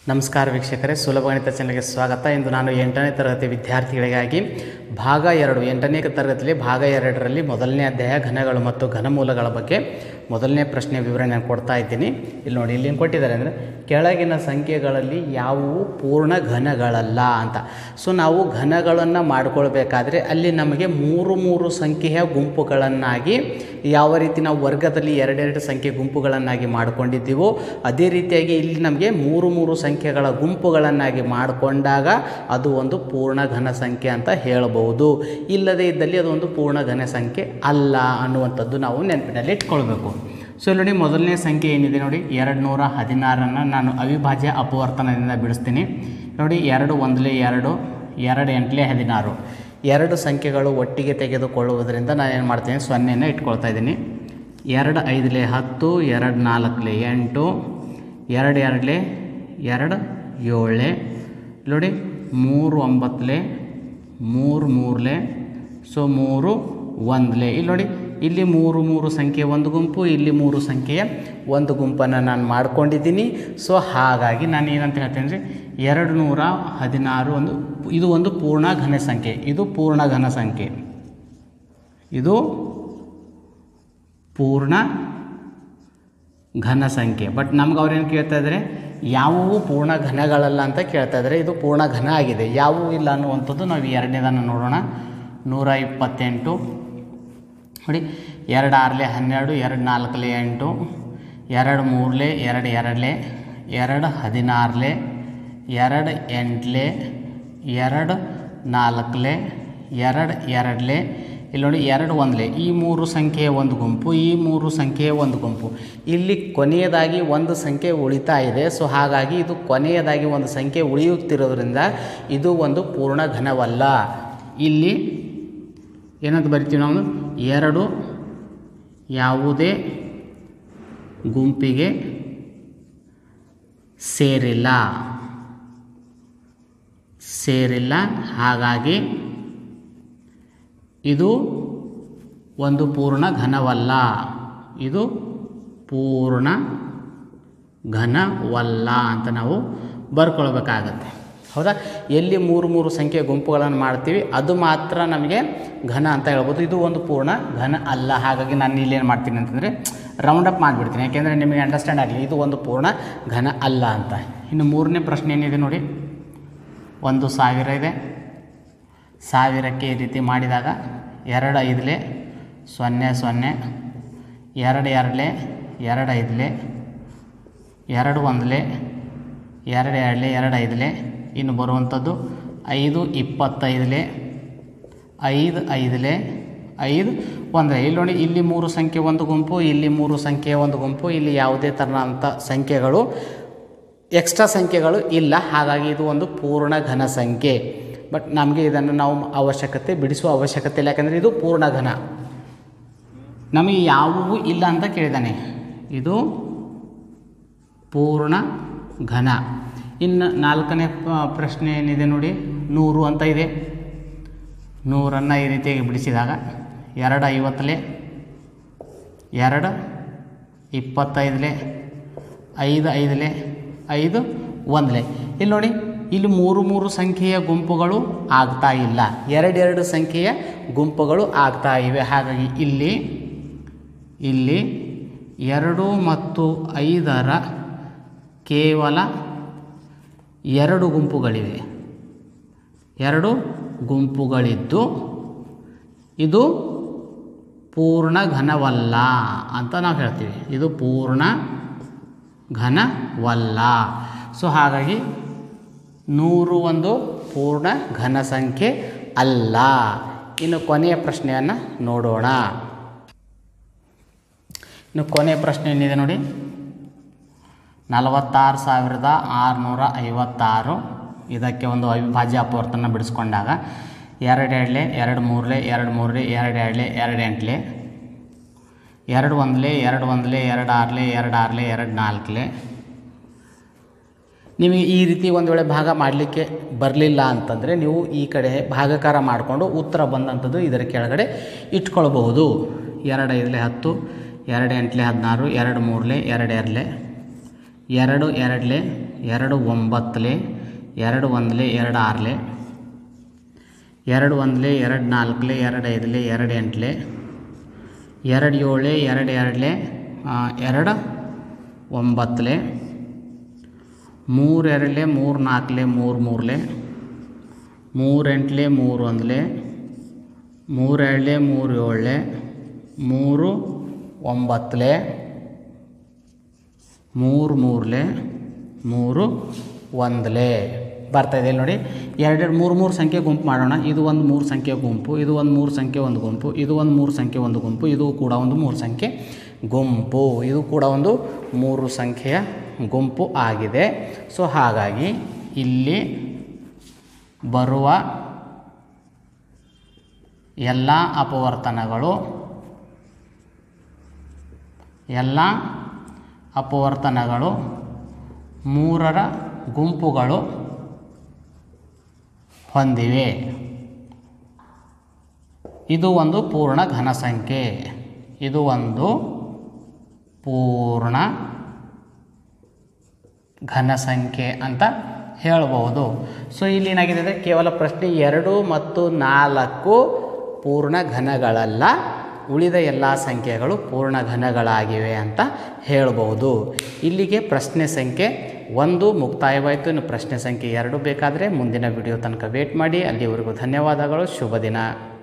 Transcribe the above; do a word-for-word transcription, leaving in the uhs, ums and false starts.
ನಮಸ್ಕಾರ ವೀಕ್ಷಕರೇ, ಸುಲಭ ಗಣಿತ ಚಾನಲ್ಗೆ ಸ್ವಾಗತ. ಇಂದು ನಾನು ಎಂಟನೇ ತರಗತಿ ವಿದ್ಯಾರ್ಥಿಗಳಿಗಾಗಿ ಭಾಗ ಎರಡು ಎಂಟನೇ ತರಗತಿಯಲ್ಲಿ ಭಾಗ ಎರಡರಲ್ಲಿ ಮೊದಲನೇ ಅಧ್ಯಾಯ ಘನಗಳು ಮತ್ತು ಘನಮೂಲಗಳ ಬಗ್ಗೆ ಮೊದಲನೇ ಪ್ರಶ್ನೆ ವಿವರಣೆ ಕೊಡ್ತಾ ಇದ್ದೀನಿ. ಇಲ್ಲಿ ನೋಡಿ, ಇಲ್ಲಿ ಏನು ಕೊಟ್ಟಿದ್ದಾರೆ ಅಂದರೆ ಕೆಳಗಿನ ಸಂಖ್ಯೆಗಳಲ್ಲಿ ಯಾವುವು ಪೂರ್ಣ ಘನಗಳಲ್ಲ ಅಂತ. ಸೊ ನಾವು ಘನಗಳನ್ನು ಮಾಡಿಕೊಳ್ಬೇಕಾದ್ರೆ ಅಲ್ಲಿ ನಮಗೆ ಮೂರು ಮೂರು ಸಂಖ್ಯೆಯ ಗುಂಪುಗಳನ್ನಾಗಿ ಯಾವ ರೀತಿ ನಾವು ವರ್ಗದಲ್ಲಿ ಎರಡೆರಡು ಸಂಖ್ಯೆ ಗುಂಪುಗಳನ್ನಾಗಿ ಮಾಡಿಕೊಂಡಿದ್ದೀವೋ ಅದೇ ರೀತಿಯಾಗಿ ಇಲ್ಲಿ ನಮಗೆ ಮೂರು ಮೂರು ಸಂಖ್ಯೆಗಳ ಗುಂಪುಗಳನ್ನಾಗಿ ಮಾಡಿಕೊಂಡಾಗ ಅದು ಒಂದು ಪೂರ್ಣ ಘನ ಸಂಖ್ಯೆ ಅಂತ ಹೇಳಬಹುದು. ಇಲ್ಲದೇ ಇದ್ದಲ್ಲಿ ಅದು ಒಂದು ಪೂರ್ಣ ಘನ ಸಂಖ್ಯೆ ಅಲ್ಲ ಅನ್ನುವಂಥದ್ದು ನಾವು ನೆನಪಿನಲ್ಲಿ ಇಟ್ಕೊಳ್ಬೇಕು. ಸೊ ನೋಡಿ, ಮೊದಲನೇ ಸಂಖ್ಯೆ ಏನಿದೆ ನೋಡಿ, ಎರಡು ನೂರ ಹದಿನಾರನ್ನು ನಾನು ಅವಿಭಾಜ್ಯ ಅಪವರ್ತನದಿಂದ ಬಿಡಿಸ್ತೀನಿ. ನೋಡಿ, ಎರಡು ಒಂದಲೇ ಎರಡು, ಎರಡು ಎಂಟಲೇ ಹದಿನಾರು, ಎರಡು ಸಂಖ್ಯೆಗಳು ಒಟ್ಟಿಗೆ ತೆಗೆದುಕೊಳ್ಳುವುದರಿಂದ ನಾನು ಏನು ಮಾಡ್ತೀನಿ, ಸೊನ್ನೆನ ಇಟ್ಕೊಳ್ತಾ ಇದ್ದೀನಿ. ಎರಡು ಐದಲೇ ಹತ್ತು, ಎರಡು ನಾಲ್ಕಲೇ ಎಂಟು, ಎರಡು ಎರಡಲೇ ಎರಡು ಏಳಲೇ, ನೋಡಿ ಮೂರು ಒಂಬತ್ತಲೇ ಮೂರು ಮೂರಲೇ, ಸೊ ಮೂರು ಒಂದಲೇ. ಇಲ್ಲಿ ನೋಡಿ, ಇಲ್ಲಿ ಮೂರು ಮೂರು ಸಂಖ್ಯೆ ಒಂದು ಗುಂಪು, ಇಲ್ಲಿ ಮೂರು ಸಂಖ್ಯೆಯ ಒಂದು ಗುಂಪನ್ನು ನಾನು ಮಾಡ್ಕೊಂಡಿದ್ದೀನಿ. ಸೊ ಹಾಗಾಗಿ ನಾನು ಏನಂತ ಹೇಳ್ತೇನೆ ಅಂದರೆ ಎರಡು ನೂರ ಹದಿನಾರು ಒಂದು ಇದು ಒಂದು ಪೂರ್ಣ ಘನ ಸಂಖ್ಯೆ. ಇದು ಪೂರ್ಣ ಘನ ಸಂಖ್ಯೆ, ಇದು ಪೂರ್ಣ ಘನ ಸಂಖ್ಯೆ. ಬಟ್ ನಮ್ಗೆ ಅವ್ರೇನು ಕೇಳ್ತಾ ಇದ್ದಾರೆ, ಯಾವುವು ಪೂರ್ಣ ಘನಗಳಲ್ಲ ಅಂತ ಕೇಳ್ತಾ ಇದ್ದಾರೆ. ಇದು ಪೂರ್ಣ ಘನ ಆಗಿದೆ. ಯಾವುವು ಇಲ್ಲ ಅನ್ನುವಂಥದ್ದು ನಾವು ಎರಡನೇದನ್ನು ನೋಡೋಣ. ನೂರ ಇಪ್ಪತ್ತೆಂಟು ನೋಡಿ, ಎರಡು ಆರಲೇ ಹನ್ನೆರಡು, ಎರಡು ನಾಲ್ಕಲೇ ಎಂಟು, ಎರಡು ಮೂರಲೇ ಎರಡು ಎರಡಲೇ, ಎರಡು ಹದಿನಾರಲೇ ಎರಡು ಎಂಟಲೇ, ಎರಡು ನಾಲ್ಕಲೇ ಎರಡು ಎರಡಲೇ, ಇಲ್ಲಿ ನೋಡಿ ಎರಡು ಒಂದಲೇ. ಈ ಮೂರು ಸಂಖ್ಯೆಯ ಒಂದು ಗುಂಪು, ಈ ಮೂರು ಸಂಖ್ಯೆಯ ಒಂದು ಗುಂಪು. ಇಲ್ಲಿ ಕೊನೆಯದಾಗಿ ಒಂದು ಸಂಖ್ಯೆ ಉಳಿತಾ ಇದೆ. ಸೊ ಹಾಗಾಗಿ ಇದು ಕೊನೆಯದಾಗಿ ಒಂದು ಸಂಖ್ಯೆ ಉಳಿಯುತ್ತಿರೋದ್ರಿಂದ ಇದು ಒಂದು ಪೂರ್ಣ ಘನವಲ್ಲ. ಇಲ್ಲಿ ಏನಂತ ಬರಿತೀವಿ ನಾವು, ಎರಡು ಯಾವುದೇ ಗುಂಪಿಗೆ ಸೇರಿಲ್ಲ ಸೇರಿಲ್ಲ ಹಾಗಾಗಿ ಇದು ಒಂದು ಪೂರ್ಣ ಘನವಲ್ಲ. ಇದು ಪೂರ್ಣ ಘನವಲ್ಲ ಅಂತ ನಾವು ಬರ್ಕೊಳ್ಬೇಕಾಗತ್ತೆ. ಹೌದಾ? ಎಲ್ಲಿ ಮೂರು ಮೂರು ಸಂಖ್ಯೆಯ ಗುಂಪುಗಳನ್ನು ಮಾಡ್ತೀವಿ ಅದು ಮಾತ್ರ ನಮಗೆ ಘನ ಅಂತ ಹೇಳ್ಬೋದು. ಇದು ಒಂದು ಪೂರ್ಣ ಘನ ಅಲ್ಲ. ಹಾಗಾಗಿ ನಾನು ಇಲ್ಲಿ ಏನು ಮಾಡ್ತೀನಿ ಅಂತಂದರೆ ರೌಂಡ್ ಅಪ್ ಮಾಡಿಬಿಡ್ತೀನಿ, ಯಾಕೆಂದರೆ ನಿಮಗೆ ಅಂಡರ್ಸ್ಟ್ಯಾಂಡ್ ಆಗಲಿ ಇದು ಒಂದು ಪೂರ್ಣ ಘನ ಅಲ್ಲ ಅಂತ. ಇನ್ನು ಮೂರನೇ ಪ್ರಶ್ನೆ ಏನಿದೆ ನೋಡಿ, ಒಂದು ಸಾವಿರ ಇದೆ. ಸಾವಿರಕ್ಕೆ ಈ ರೀತಿ ಮಾಡಿದಾಗ ಎರಡು ಐದಲೇ ಸೊನ್ನೆ ಸೊನ್ನೆ, ಎರಡು ಎರಡಲೇ ಎರಡು ಐದಲೇ, ಎರಡು ಒಂದಲೇ ಎರಡು ಎರಡಲೇ ಎರಡು ಐದಲೇ, ಇನ್ನು ಬರುವಂಥದ್ದು ಐದು ಇಪ್ಪತ್ತೈದಲೇ ಐದು ಐದಲೇ ಐದು ಒಂದಲೇ. ಇಲ್ಲಿ ನೋಡಿ, ಇಲ್ಲಿ ಮೂರು ಸಂಖ್ಯೆ ಒಂದು ಗುಂಪು, ಇಲ್ಲಿ ಮೂರು ಸಂಖ್ಯೆಯ ಒಂದು ಗುಂಪು, ಇಲ್ಲಿ ಯಾವುದೇ ಥರನಂಥ ಸಂಖ್ಯೆಗಳು ಎಕ್ಸ್ಟ್ರಾ ಸಂಖ್ಯೆಗಳು ಇಲ್ಲ. ಹಾಗಾಗಿ ಇದು ಒಂದು ಪೂರ್ಣ ಘನ ಸಂಖ್ಯೆ. ಬಟ್ ನಮಗೆ ಇದನ್ನು ನಾವು ಅವಶ್ಯಕತೆ ಬಿಡಿಸುವ ಅವಶ್ಯಕತೆ ಇಲ್ಲ, ಯಾಕಂದರೆ ಇದು ಪೂರ್ಣ ಘನ. ನಮಗೆ ಯಾವುವು ಇಲ್ಲ ಅಂತ ಕೇಳಿದ್ದಾನೆ. ಇದು ಪೂರ್ಣ ಘನ. ಇನ್ನು ನಾಲ್ಕನೇ ಪ್ರಶ್ನೆ ಏನಿದೆ ನೋಡಿ, ನೂರು ಅಂತ ಇದೆ. ನೂರನ್ನು ಈ ರೀತಿಯಾಗಿ ಬಿಡಿಸಿದಾಗ ಎರಡು ಐವತ್ತಲೇ ಎರಡು ಇಪ್ಪತ್ತೈದಲೇ ಐದು ಐದಲೇ ಐದು ಒಂದಲೇ. ಇಲ್ಲಿ ನೋಡಿ, ಇಲ್ಲಿ ಮೂರು ಮೂರು ಸಂಖ್ಯೆಯ ಗುಂಪುಗಳು ಆಗ್ತಾ ಇಲ್ಲ, ಎರಡೆರಡು ಸಂಖ್ಯೆಯ ಗುಂಪುಗಳು ಆಗ್ತಾ ಇವೆ. ಹಾಗಾಗಿ ಇಲ್ಲಿ ಇಲ್ಲಿ ಎರಡು ಮತ್ತು ಐದರ ಕೇವಲ ಎರಡು ಗುಂಪುಗಳಿವೆ. ಎರಡು ಗುಂಪುಗಳಿದ್ದು ಇದು ಪೂರ್ಣ ಘನವಲ್ಲ ಅಂತ ನಾವು ಹೇಳ್ತೀವಿ. ಇದು ಪೂರ್ಣ ಘನವಲ್ಲ. ಸೊ ಹಾಗಾಗಿ ನೂರು ಒಂದು ಪೂರ್ಣ ಘನ ಸಂಖ್ಯೆ ಅಲ್ಲ. ಇನ್ನು ಕೊನೆಯ ಪ್ರಶ್ನೆಯನ್ನು ನೋಡೋಣ. ಇನ್ನು ಕೊನೆಯ ಪ್ರಶ್ನೆ ಏನಿದೆ ನೋಡಿ, ನಲವತ್ತಾರು ಸಾವಿರದ ಆರುನೂರ ಐವತ್ತಾರು. ಇದಕ್ಕೆ ಒಂದು ಅವಿಭಾಜ್ಯ ಅಪವರ್ತನ ಬಿಡಿಸ್ಕೊಂಡಾಗ ಎರಡು ಎರಡಲೇ ಎರಡು ಮೂರಲೇ ಎರಡು ಮೂರಲೇ ಎರಡು ಎರಡಲೇ ಎರಡು ಎಂಟಲೇ, ಎರಡು ಒಂದಲೇ ಎರಡು ಒಂದಲೇ ಎರಡು ಆರಲೇ ಎರಡು ಆರಲೇ ಎರಡು ನಾಲ್ಕಲೇ. ನಿಮಗೆ ಈ ರೀತಿ ಒಂದು ವೇಳೆ ಭಾಗ ಮಾಡಲಿಕ್ಕೆ ಬರಲಿಲ್ಲ ಅಂತಂದರೆ ನೀವು ಈ ಕಡೆ ಭಾಗಕಾರ ಮಾಡಿಕೊಂಡು ಉತ್ತರ ಬಂದಂಥದ್ದು ಇದರ ಕೆಳಗಡೆ ಇಟ್ಕೊಳ್ಬಹುದು. ಎರಡು ಐದಲೇ ಹತ್ತು, ಎರಡು ಎಂಟಲೇ ಹದಿನಾರು, ಎರಡು ಮೂರಲೇ ಎರಡು ಎರಡಲೇ ಎರಡು ಎರಡಲೆ ಎರಡು ಒಂಬತ್ತಲೆ ಎರಡು ಒಂದಲೆ ಎರಡು ಆರಲೆ ಎರಡು ಒಂದಲೆ ಎರಡು ನಾಲ್ಕಲೆ ಎರಡು ಐದಲೆ ಎರಡು ಎಂಟಲೆ ಎರಡು ಏಳಲೆ ಎರಡು ಎರಡಲೆ ಎರಡು ಒಂಬತ್ತಲೆ ಮೂರು ಎರಡಲೆ ಮೂರು ನಾಲ್ಕಲೆ ಮೂರು ಮೂರಲೆ ಮೂರು ಎಂಟಲೆ ಮೂರು ಒಂದಲೆ ಮೂರು ಎರಡಲೆ ಮೂರು ಏಳಲೆ ಮೂರು ಒಂಬತ್ತಲೆ ಮೂರು ಮೂರಲೆ ಮೂರು ಒಂದಲೆ ಬರ್ತಾಯಿದೆ ಇಲ್ಲಿ ನೋಡಿ. ಎರಡೆರಡು ಮೂರು ಮೂರು ಸಂಖ್ಯೆ ಗುಂಪು ಮಾಡೋಣ. ಇದು ಒಂದು ಮೂರು ಸಂಖ್ಯೆ ಗುಂಪು, ಇದು ಒಂದು ಮೂರು ಸಂಖ್ಯೆ ಒಂದು ಗುಂಪು, ಇದು ಒಂದು ಮೂರು ಸಂಖ್ಯೆ ಒಂದು ಗುಂಪು, ಇದು ಕೂಡ ಒಂದು ಮೂರು ಸಂಖ್ಯೆ ಗುಂಪು, ಇದು ಕೂಡ ಒಂದು ಮೂರು ಸಂಖ್ಯೆಯ ಗುಂಪು ಆಗಿದೆ. ಸೊ ಹಾಗಾಗಿ ಇಲ್ಲಿ ಬರುವ ಎಲ್ಲ ಅಪವರ್ತನಗಳು ಎಲ್ಲ ಅಪವರ್ತನಗಳು ಮೂರರ ಗುಂಪುಗಳು ಹೊಂದಿವೆ. ಇದು ಒಂದು ಪೂರ್ಣ ಘನ ಸಂಖ್ಯೆ, ಇದು ಒಂದು ಪೂರ್ಣ ಘನ ಸಂಖ್ಯೆ ಅಂತ ಹೇಳಬಹುದು. ಸೊ ಇಲ್ಲಿ ಏನಾಗಿದೆ, ಕೇವಲ ಪ್ರಶ್ನೆ ಎರಡು ಮತ್ತು ನಾಲ್ಕು ಪೂರ್ಣ ಘನಗಳಲ್ಲ, ಉಳಿದ ಎಲ್ಲ ಸಂಖ್ಯೆಗಳು ಪೂರ್ಣ ಘನಗಳಾಗಿವೆ ಅಂತ ಹೇಳಬಹುದು. ಇಲ್ಲಿಗೆ ಪ್ರಶ್ನೆ ಸಂಖ್ಯೆ ಒಂದು ಮುಕ್ತಾಯವಾಯಿತು. ಇನ್ನು ಪ್ರಶ್ನೆ ಸಂಖ್ಯೆ ಎರಡು ಬೇಕಾದರೆ ಮುಂದಿನ ವಿಡಿಯೋ ತನಕ ವೇಟ್ ಮಾಡಿ. ಅಲ್ಲಿವರೆಗೂ ಧನ್ಯವಾದಗಳು. ಶುಭ ದಿನ.